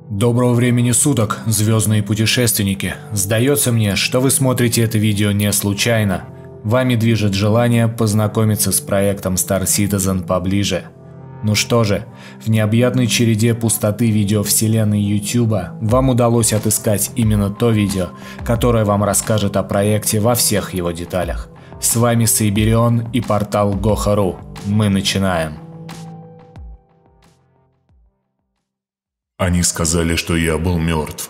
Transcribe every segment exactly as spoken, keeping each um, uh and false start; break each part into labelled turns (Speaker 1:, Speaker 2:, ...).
Speaker 1: Доброго времени суток, звездные путешественники. Сдается мне, что вы смотрите это видео не случайно. Вами движет желание познакомиться с проектом Star Citizen поближе. Ну что же, в необъятной череде пустоты видеовселенной YouTube вам удалось отыскать именно то видео, которое вам расскажет о проекте во всех его деталях. С вами Сайберион и портал Гоха.ру. Мы начинаем.
Speaker 2: Они сказали, что я был мертв.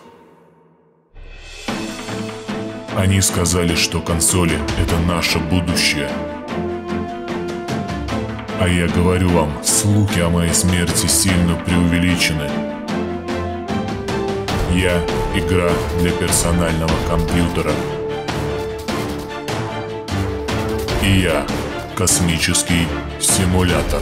Speaker 2: Они сказали, что консоли — это наше будущее. А я говорю вам, слухи о моей смерти сильно преувеличены. Я — игра для персонального компьютера. И я — космический симулятор.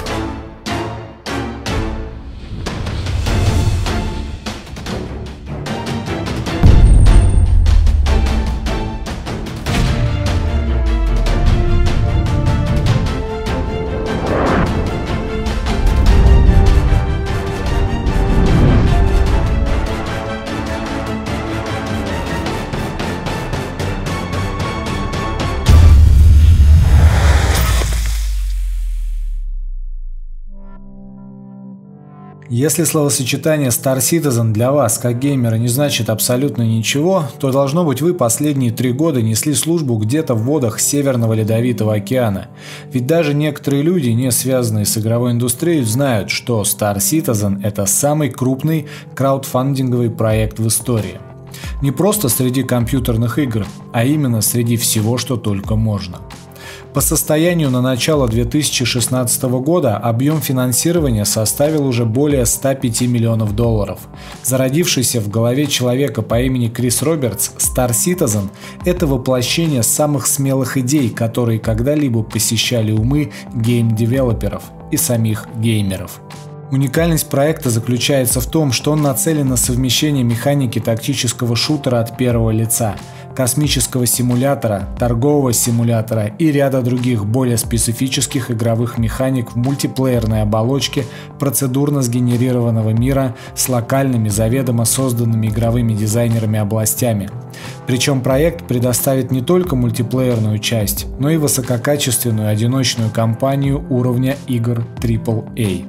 Speaker 1: Если словосочетание Star Citizen для вас, как геймера, не значит абсолютно ничего, то должно быть вы последние три года несли службу где-то в водах Северного Ледовитого океана. Ведь даже некоторые люди, не связанные с игровой индустрией, знают, что Star Citizen – это самый крупный краудфандинговый проект в истории. Не просто среди компьютерных игр, а именно среди всего, что только можно. По состоянию на начало две тысячи шестнадцатого года объем финансирования составил уже более ста пяти миллионов долларов. Зародившийся в голове человека по имени Крис Робертс, Star Citizen – это воплощение самых смелых идей, которые когда-либо посещали умы гейм-девелоперов и самих геймеров. Уникальность проекта заключается в том, что он нацелен на совмещение механики тактического шутера от первого лица, космического симулятора, торгового симулятора и ряда других более специфических игровых механик в мультиплеерной оболочке процедурно сгенерированного мира с локальными, заведомо созданными игровыми дизайнерами областями. Причем проект предоставит не только мультиплеерную часть, но и высококачественную одиночную кампанию уровня игр трипл эй.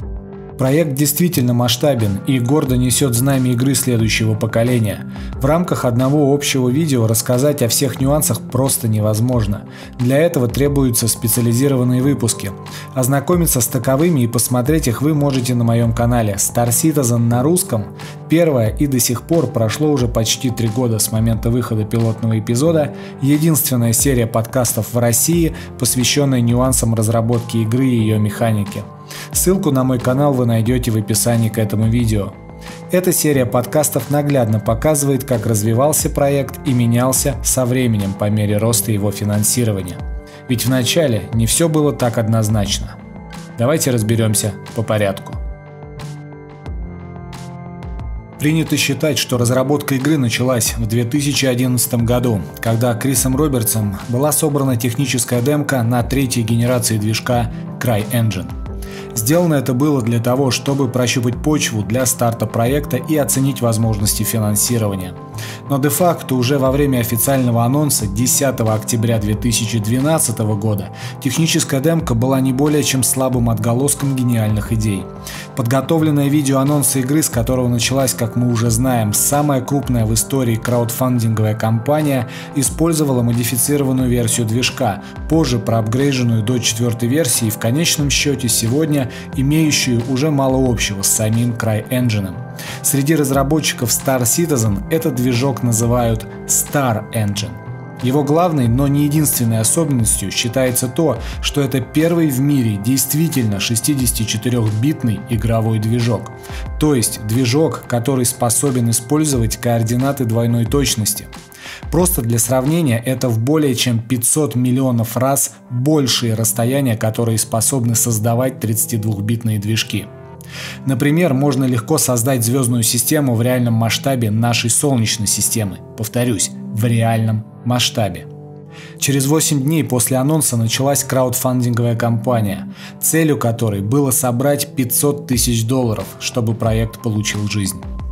Speaker 1: Проект действительно масштабен и гордо несет знамя игры следующего поколения. В рамках одного общего видео рассказать о всех нюансах просто невозможно. Для этого требуются специализированные выпуски. Ознакомиться с таковыми и посмотреть их вы можете на моем канале Star Citizen на русском. Первое и до сих пор прошло уже почти три года с момента выхода пилотного эпизода. Единственная серия подкастов в России, посвященная нюансам разработки игры и ее механики. Ссылку на мой канал вы найдете в описании к этому видео. Эта серия подкастов наглядно показывает, как развивался проект и менялся со временем по мере роста его финансирования. Ведь вначале не все было так однозначно. Давайте разберемся по порядку. Принято считать, что разработка игры началась в две тысячи одиннадцатом году, когда Крисом Робертсом была собрана техническая демка на третьей генерации движка CryEngine. Сделано это было для того, чтобы прощупать почву для старта проекта и оценить возможности финансирования. Но де-факто уже во время официального анонса десятого октября две тысячи двенадцатого года техническая демка была не более чем слабым отголоском гениальных идей. Подготовленное видео анонса игры, с которого началась, как мы уже знаем, самая крупная в истории краудфандинговая кампания, использовала модифицированную версию движка, позже проапгрейженную до четвертой версии и в конечном счете сегодня имеющую уже мало общего с самим CryEngine. Среди разработчиков Star Citizen этот движок называют Star Engine. Его главной, но не единственной особенностью считается то, что это первый в мире действительно шестидесятичетырёхбитный игровой движок. То есть движок, который способен использовать координаты двойной точности. Просто для сравнения, это в более чем пятьсот миллионов раз большие расстояния, которые способны создавать тридцатидвухбитные движки. Например, можно легко создать звездную систему в реальном масштабе нашей Солнечной системы. Повторюсь, в реальном масштабе. Через восемь дней после анонса началась краудфандинговая кампания, целью которой было собрать пятьсот тысяч долларов, чтобы проект получил жизнь.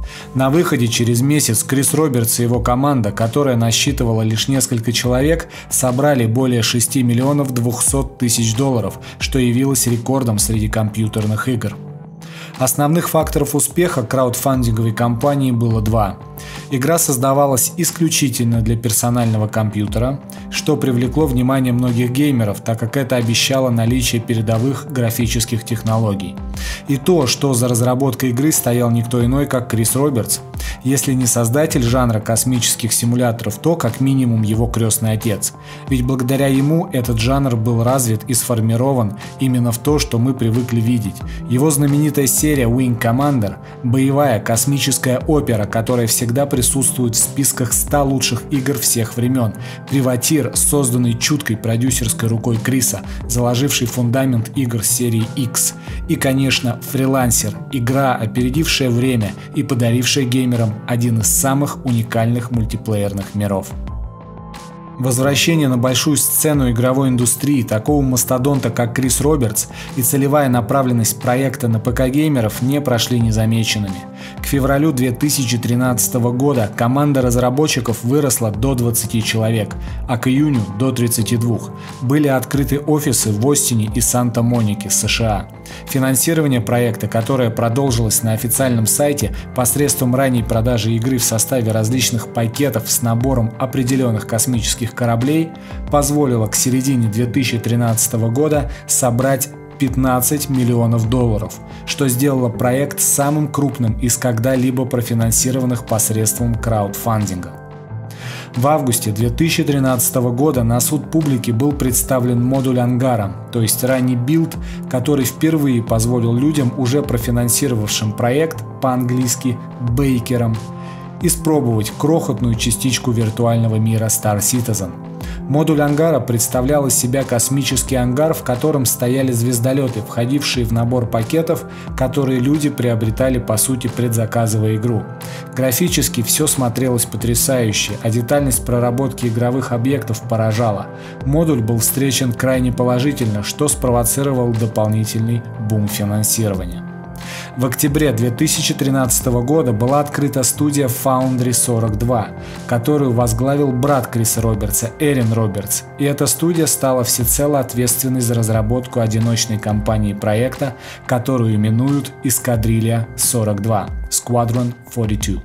Speaker 1: На выходе через месяц Крис Робертс и его команда, которая насчитывала лишь несколько человек, собрали более шести миллионов двухсот тысяч долларов, что явилось рекордом среди компьютерных игр. Основных факторов успеха краудфандинговой кампании было два. Игра создавалась исключительно для персонального компьютера, что привлекло внимание многих геймеров, так как это обещало наличие передовых графических технологий. И то, что за разработкой игры стоял никто иной, как Крис Робертс. Если не создатель жанра космических симуляторов, то как минимум его крестный отец. Ведь благодаря ему этот жанр был развит и сформирован именно в то, что мы привыкли видеть. Его знаменитая серия Wing Commander – боевая космическая опера, которая всегда присутствует в списках ста лучших игр всех времен. Приватир, созданный чуткой продюсерской рукой Криса, заложивший фундамент игр серии X. И, конечно, Фрилансер – игра, опередившая время и подарившая геймерам один из самых уникальных мультиплеерных миров. Возвращение на большую сцену игровой индустрии такого мастодонта, как Крис Робертс, и целевая направленность проекта на ПК-геймеров не прошли незамеченными. К февралю две тысячи тринадцатого года команда разработчиков выросла до двадцати человек, а к июню – до тридцати двух. Были открыты офисы в Остине и Санта-Монике, США. Финансирование проекта, которое продолжилось на официальном сайте посредством ранней продажи игры в составе различных пакетов с набором определенных космических кораблей, позволило к середине две тысячи тринадцатого года собрать пятнадцать миллионов долларов, что сделало проект самым крупным из когда-либо профинансированных посредством краудфандинга. В августе две тысячи тринадцатого года на суд публики был представлен модуль ангара, то есть ранний билд, который впервые позволил людям, уже профинансировавшим проект, по-английски «бейкерам», испробовать крохотную частичку виртуального мира Star Citizen. Модуль ангара представлял из себя космический ангар, в котором стояли звездолеты, входившие в набор пакетов, которые люди приобретали, по сути, предзаказывая игру. Графически все смотрелось потрясающе, а детальность проработки игровых объектов поражала. Модуль был встречен крайне положительно, что спровоцировало дополнительный бум финансирования. В октябре две тысячи тринадцатого года была открыта студия Foundry сорок два, которую возглавил брат Криса Робертса, Эрин Робертс, и эта студия стала всецело ответственной за разработку одиночной кампании проекта, которую именуют «Эскадрилья сорок два» – Squadron сорок два.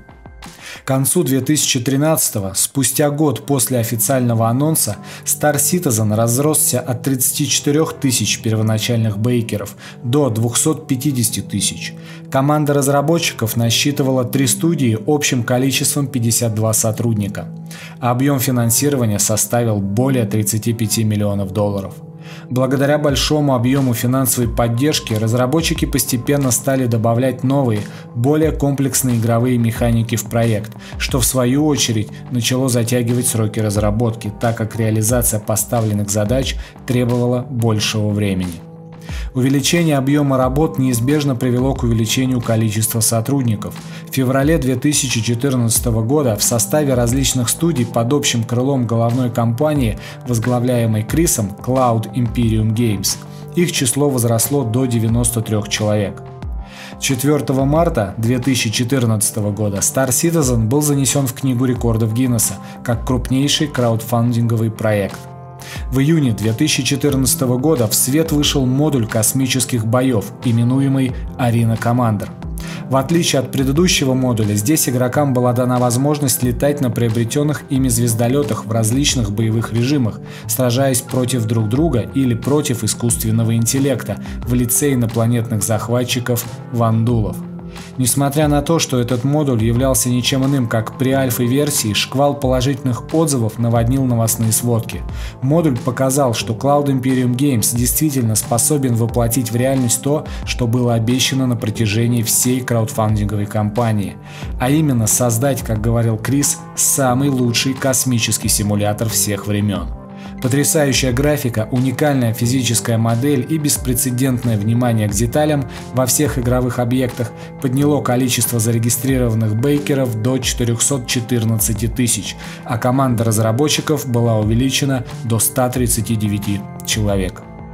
Speaker 1: К концу две тысячи тринадцатого, спустя год после официального анонса, Star Citizen разросся от тридцати четырёх тысяч первоначальных бейкеров до двухсот пятидесяти тысяч. Команда разработчиков насчитывала три студии общим количеством пятьдесят два сотрудника, а объем финансирования составил более тридцати пяти миллионов долларов. Благодаря большому объему финансовой поддержки разработчики постепенно стали добавлять новые, более комплексные игровые механики в проект, что в свою очередь начало затягивать сроки разработки, так как реализация поставленных задач требовала большего времени. Увеличение объема работ неизбежно привело к увеличению количества сотрудников. В феврале две тысячи четырнадцатого года в составе различных студий под общим крылом головной компании, возглавляемой Крисом, Cloud Imperium Games, их число возросло до девяноста трёх человек. четвёртого марта две тысячи четырнадцатого года Star Citizen был занесен в Книгу рекордов Гиннесса как крупнейший краудфандинговый проект. В июне две тысячи четырнадцатого года в свет вышел модуль космических боев, именуемый Arena Commander. В отличие от предыдущего модуля, здесь игрокам была дана возможность летать на приобретенных ими звездолетах в различных боевых режимах, сражаясь против друг друга или против искусственного интеллекта в лице инопланетных захватчиков вандулов. Несмотря на то, что этот модуль являлся ничем иным, как при альфа-версии, шквал положительных отзывов наводнил новостные сводки. Модуль показал, что Cloud Imperium Games действительно способен воплотить в реальность то, что было обещано на протяжении всей краудфандинговой кампании, а именно создать, как говорил Крис, самый лучший космический симулятор всех времен. Потрясающая графика, уникальная физическая модель и беспрецедентное внимание к деталям во всех игровых объектах подняло количество зарегистрированных бейкеров до четырёхсот четырнадцати тысяч, а команда разработчиков была увеличена до ста тридцати девяти человек.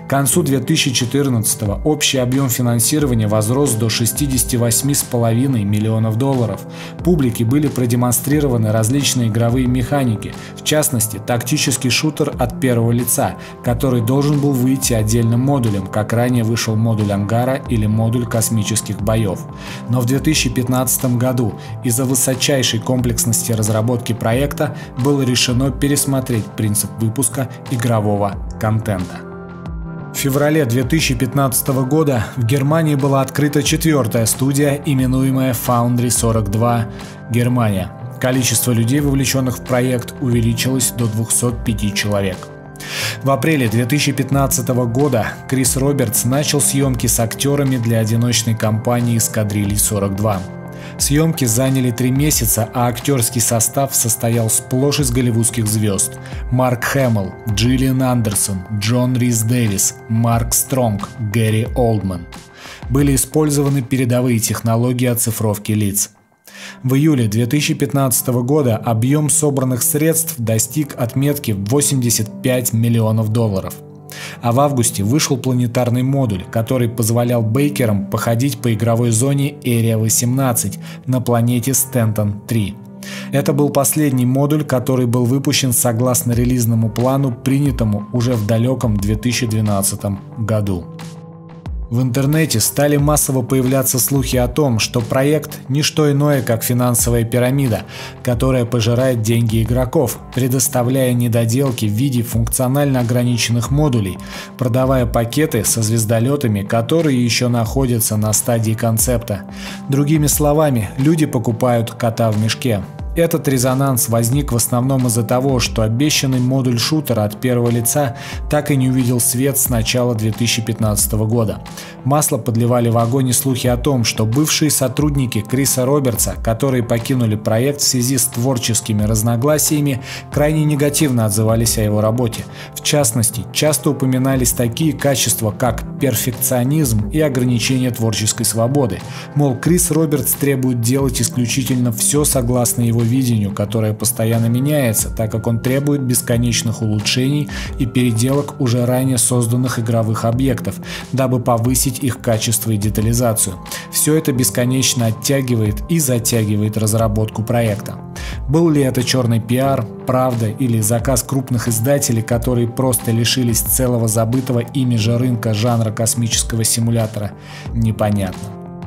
Speaker 1: К концу две тысячи четырнадцатого общий объем финансирования возрос до шестидесяти восьми целых пяти десятых миллионов долларов. Публике были продемонстрированы различные игровые механики, в частности, тактический шутер от первого лица, который должен был выйти отдельным модулем, как ранее вышел модуль ангара или модуль космических боев. Но в две тысячи пятнадцатом году из-за высочайшей комплексности разработки проекта было решено пересмотреть принцип выпуска игрового контента. В феврале две тысячи пятнадцатого года в Германии была открыта четвертая студия, именуемая Foundry сорок два Германия. Количество людей, вовлеченных в проект, увеличилось до двухсот пяти человек. В апреле две тысячи пятнадцатого года Крис Робертс начал съемки с актерами для одиночной кампании «Эскадрильи сорок два». Съемки заняли три месяца, а актерский состав состоял сплошь из голливудских звезд: Марк Хэмилл, Джиллиан Андерсон, Джон Рис Дэвис, Марк Стронг, Гэри Олдман. Были использованы передовые технологии оцифровки лиц. В июле две тысячи пятнадцатого года объем собранных средств достиг отметки в восемьдесят пять миллионов долларов. А в августе вышел планетарный модуль, который позволял бейкерам походить по игровой зоне Эрия восемнадцать на планете Стентон три. Это был последний модуль, который был выпущен согласно релизному плану, принятому уже в далеком две тысячи двенадцатом году. В интернете стали массово появляться слухи о том, что проект – не что иное, как финансовая пирамида, которая пожирает деньги игроков, предоставляя недоделки в виде функционально ограниченных модулей, продавая пакеты со звездолетами, которые еще находятся на стадии концепта. Другими словами, люди покупают кота в мешке. Этот резонанс возник в основном из-за того, что обещанный модуль шутера от первого лица так и не увидел свет с начала две тысячи пятнадцатого года. Масло подливали в огонь и слухи о том, что бывшие сотрудники Криса Робертса, которые покинули проект в связи с творческими разногласиями, крайне негативно отзывались о его работе. В частности, часто упоминались такие качества, как перфекционизм и ограничение творческой свободы. Мол, Крис Робертс требует делать исключительно все согласно его видению, которое постоянно меняется, так как он требует бесконечных улучшений и переделок уже ранее созданных игровых объектов, дабы повысить их качество и детализацию. Все это бесконечно оттягивает и затягивает разработку проекта. Был ли это черный пиар, правда или заказ крупных издателей, которые просто лишились целого забытого ими же рынка жанра космического симулятора, непонятно.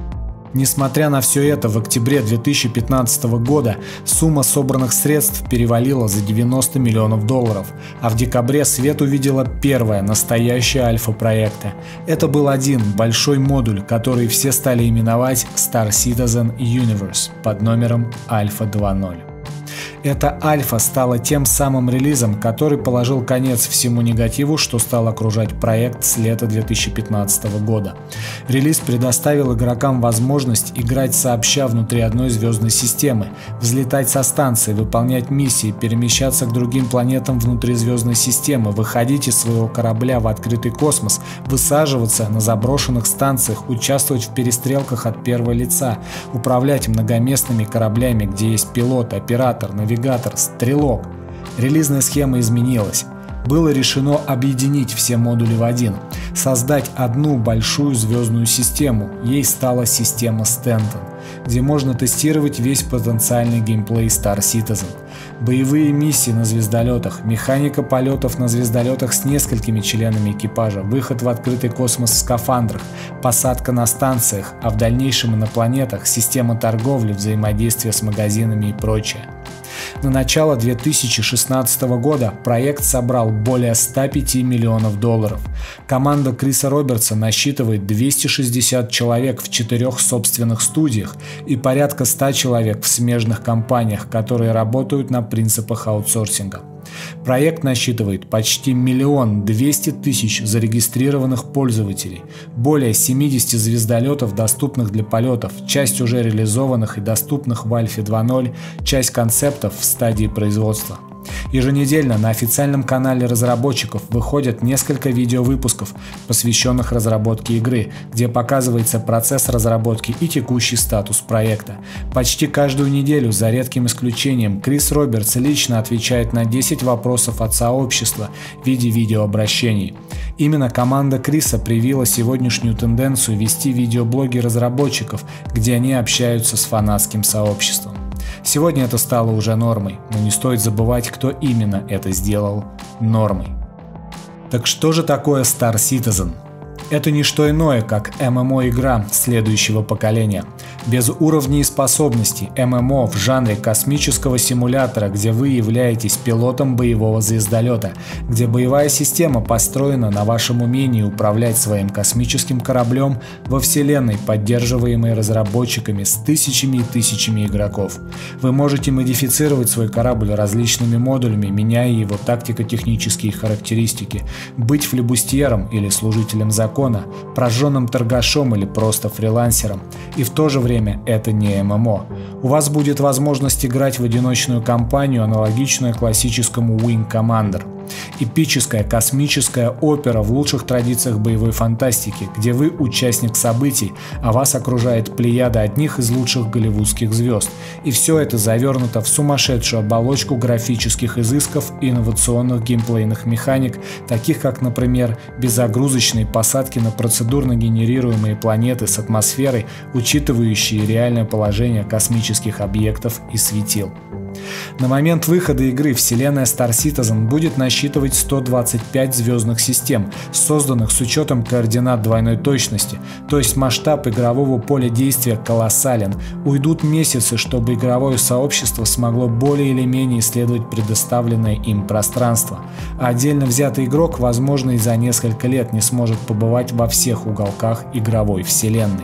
Speaker 1: Несмотря на все это, в октябре две тысячи пятнадцатого года сумма собранных средств перевалила за девяносто миллионов долларов, а в декабре свет увидела первая настоящая альфа проекта. Это был один большой модуль, который все стали именовать Star Citizen Universe под номером Альфа два ноль. Эта альфа стала тем самым релизом, который положил конец всему негативу, что стал окружать проект с лета две тысячи пятнадцатого года. Релиз предоставил игрокам возможность играть сообща внутри одной звездной системы, взлетать со станции, выполнять миссии, перемещаться к другим планетам внутри звездной системы, выходить из своего корабля в открытый космос, высаживаться на заброшенных станциях, участвовать в перестрелках от первого лица, управлять многоместными кораблями, где есть пилот, оператор, навигатор, стрелок. Релизная схема изменилась. Было решено объединить все модули в один, создать одну большую звездную систему. Ей стала система Стентон, где можно тестировать весь потенциальный геймплей Star Citizen. Боевые миссии на звездолетах, механика полетов на звездолетах с несколькими членами экипажа, выход в открытый космос в скафандрах, посадка на станциях, а в дальнейшем и на планетах, система торговли, взаимодействие с магазинами и прочее. На начало две тысячи шестнадцатого года проект собрал более ста пяти миллионов долларов. Команда Криса Робертса насчитывает двести шестьдесят человек в четырех собственных студиях и порядка ста человек в смежных компаниях, которые работают на принципах аутсорсинга. Проект насчитывает почти миллион двести тысяч зарегистрированных пользователей, более семидесяти звездолетов, доступных для полетов, часть уже реализованных и доступных в Альфе два ноль, часть концептов в стадии производства. Еженедельно на официальном канале разработчиков выходят несколько видеовыпусков, посвященных разработке игры, где показывается процесс разработки и текущий статус проекта. Почти каждую неделю, за редким исключением, Крис Робертс лично отвечает на десять вопросов от сообщества в виде видеообращений. Именно команда Криса привила сегодняшнюю тенденцию вести видеоблоги разработчиков, где они общаются с фанатским сообществом. Сегодня это стало уже нормой, но не стоит забывать, кто именно это сделал нормой. Так что же такое Star Citizen? Это не что иное, как эм эм о-игра следующего поколения. Без уровней и способностей эм эм о в жанре космического симулятора, где вы являетесь пилотом боевого звездолета, где боевая система построена на вашем умении управлять своим космическим кораблем во вселенной, поддерживаемой разработчиками с тысячами и тысячами игроков. Вы можете модифицировать свой корабль различными модулями, меняя его тактико-технические характеристики, быть флебустьером или служителем закона, прожженным торгашом или просто фрилансером. И в то же время это не эм эм о. У вас будет возможность играть в одиночную кампанию, аналогичную классическому Wing Commander. Эпическая космическая опера в лучших традициях боевой фантастики, где вы участник событий, а вас окружает плеяда одних из лучших голливудских звезд. И все это завернуто в сумасшедшую оболочку графических изысков и инновационных геймплейных механик, таких как, например, беззагрузочные посадки на процедурно генерируемые планеты с атмосферой, учитывающие реальное положение космических объектов и светил. На момент выхода игры вселенная Star Citizen будет насчитывать сто двадцать пять звездных систем, созданных с учетом координат двойной точности, то есть масштаб игрового поля действия колоссален. Уйдут месяцы, чтобы игровое сообщество смогло более или менее исследовать предоставленное им пространство, а отдельно взятый игрок, возможно, и за несколько лет не сможет побывать во всех уголках игровой вселенной.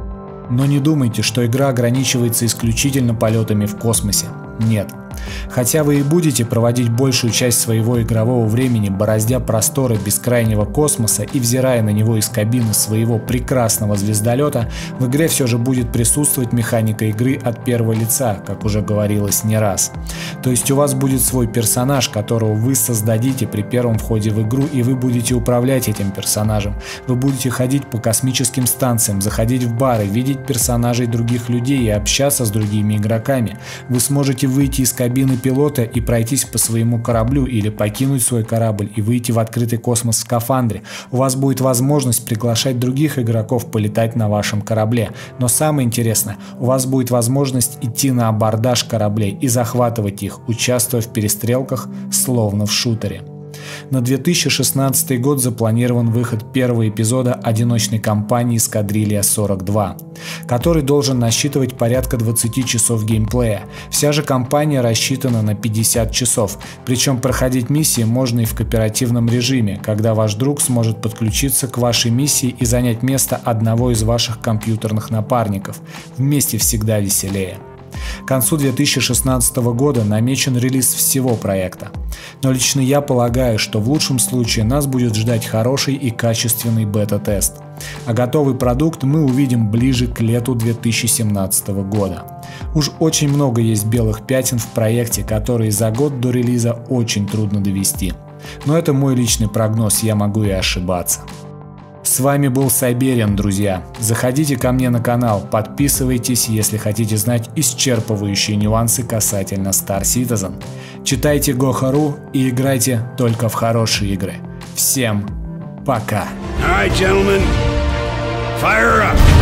Speaker 1: Но не думайте, что игра ограничивается исключительно полетами в космосе. Нет. Хотя вы и будете проводить большую часть своего игрового времени, бороздя просторы бескрайнего космоса и взирая на него из кабины своего прекрасного звездолета, в игре все же будет присутствовать механика игры от первого лица, как уже говорилось не раз. То есть у вас будет свой персонаж, которого вы создадите при первом входе в игру, и вы будете управлять этим персонажем. Вы будете ходить по космическим станциям, заходить в бары, видеть персонажей других людей и общаться с другими игроками. Вы сможете выйти из кабины пилота и пройтись по своему кораблю, или покинуть свой корабль и выйти в открытый космос в скафандре. У вас будет возможность приглашать других игроков полетать на вашем корабле. Но самое интересное, у вас будет возможность идти на абордаж кораблей и захватывать их, участвуя в перестрелках, словно в шутере. На две тысячи шестнадцатый год запланирован выход первого эпизода одиночной кампании «Эскадрилья сорок два», который должен насчитывать порядка двадцати часов геймплея. Вся же кампания рассчитана на пятьдесят часов, причем проходить миссии можно и в кооперативном режиме, когда ваш друг сможет подключиться к вашей миссии и занять место одного из ваших компьютерных напарников. Вместе всегда веселее. К концу две тысячи шестнадцатого года намечен релиз всего проекта. Но лично я полагаю, что в лучшем случае нас будет ждать хороший и качественный бета-тест. А готовый продукт мы увидим ближе к лету две тысячи семнадцатого года. Уж очень много есть белых пятен в проекте, которые за год до релиза очень трудно довести. Но это мой личный прогноз, я могу и ошибаться. С вами был Сайбериан, друзья. Заходите ко мне на канал, подписывайтесь, если хотите знать исчерпывающие нюансы касательно Star Citizen. Читайте Гоха.ру и играйте только в хорошие игры. Всем пока!
Speaker 3: All right, gentlemen, fire up!